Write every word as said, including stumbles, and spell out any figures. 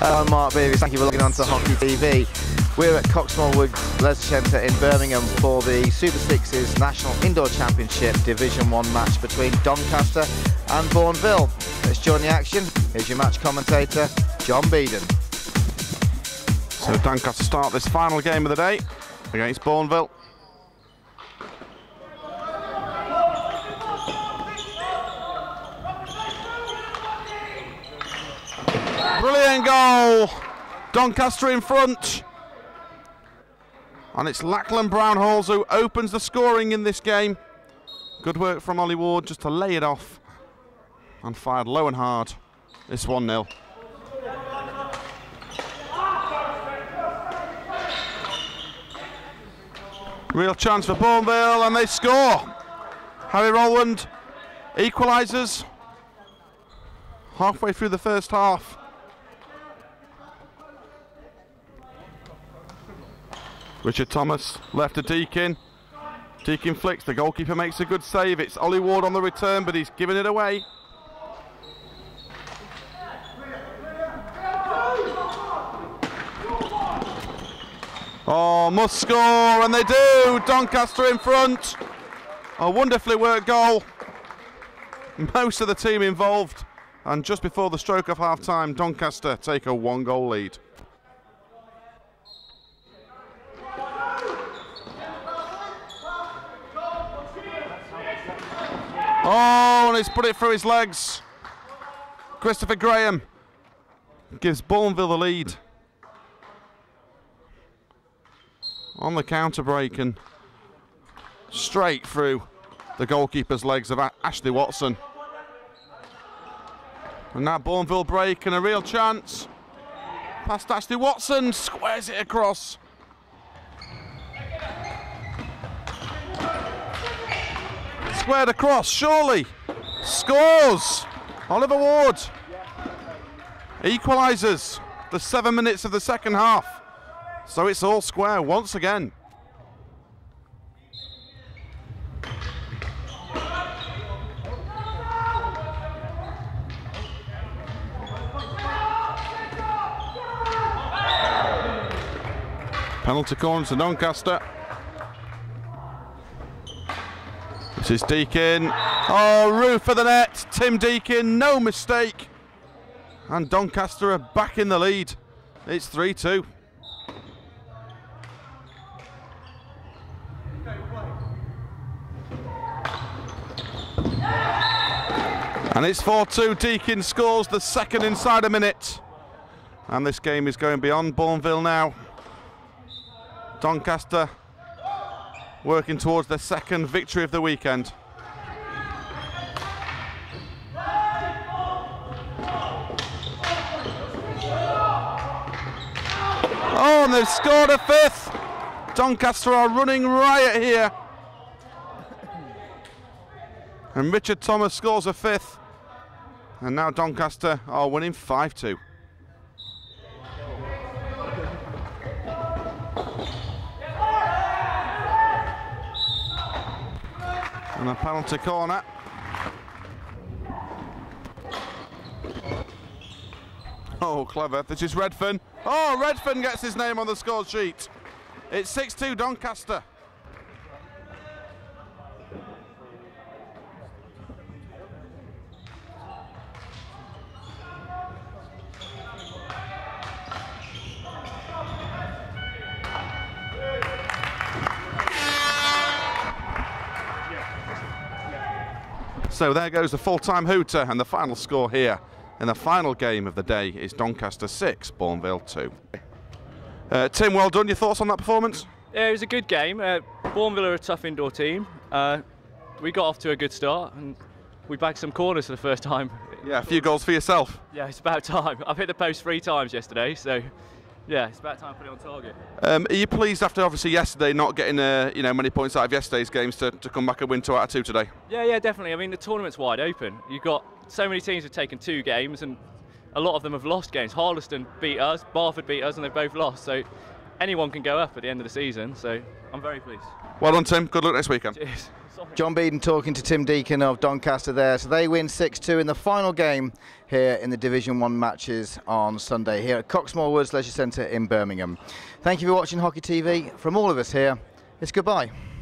Hello, I'm Mark Beavis. Thank you for logging on to Hockey T V. We're at Coxmore Leisure Centre in Birmingham for the Super Sixes National Indoor Championship Division one match between Doncaster and Bournville. Let's join the action. Here's your match commentator, John Beeden. So Doncaster start this final game of the day against Bournville. Brilliant goal! Doncaster in front. And it's Lachlan Brownhalls who opens the scoring in this game. Good work from Ollie Ward just to lay it off. And fired low and hard. It's one nil. Real chance for Bournville and they score. Harry Rowland equalises halfway through the first half. Richard Thomas left to Deakin. Deakin flicks, the goalkeeper makes a good save. It's Ollie Ward on the return, but he's given it away. Oh, must score, and they do! Doncaster in front. A wonderfully worked goal. Most of the team involved. And just before the stroke of half-time, Doncaster take a one-goal lead. Oh, and he's put it through his legs. Christopher Graham gives Bournville the lead. On the counter break and straight through the goalkeeper's legs of Ashley Watson. And now Bournville break and a real chance. Past Ashley Watson, squares it across. Squared across, surely. Scores! Oliver Ward equalises the seven minutes of the second half. So it's all square once again. Penalty corner to Doncaster. This is Deakin. Oh, roof of the net. Tim Deakin, no mistake. And Doncaster are back in the lead. It's three two. And it's four two. Deakin scores the second inside a minute. And this game is going beyond Bournville now. Doncaster working towards their second victory of the weekend. Oh, and they've scored a fifth. Doncaster are running riot here. And Richard Thomas scores a fifth. And now Doncaster are winning five two. And a penalty corner. Oh, clever. This is Redfern. Oh, Redfern gets his name on the score sheet. It's six two Doncaster. So there goes the full-time hooter, and the final score here in the final game of the day is Doncaster six, Bournville two. Uh, Tim, well done. Your thoughts on that performance? Yeah, it was a good game. Uh, Bournville are a tough indoor team. Uh, we got off to a good start, and we bagged some corners for the first time. Yeah, a few goals for yourself. Yeah, it's about time. I've hit the post three times yesterday, so yeah, it's about time to put it on target. Um, are you pleased after obviously yesterday not getting uh, you know many points out of yesterday's games to, to come back and win two out of two today? Yeah, yeah, definitely. I mean, the tournament's wide open. You've got so many teams have taken two games, and a lot of them have lost games. Harleston beat us, Barford beat us, and they've both lost. So anyone can go up at the end of the season, so I'm very pleased. Well done, Tim. Good luck next weekend. Cheers. John Beeden talking to Tim Deacon of Doncaster there. So they win six two in the final game here in the Division one matches on Sunday here at Coxmore Woods Leisure Centre in Birmingham. Thank you for watching Hockey T V. From all of us here, it's goodbye.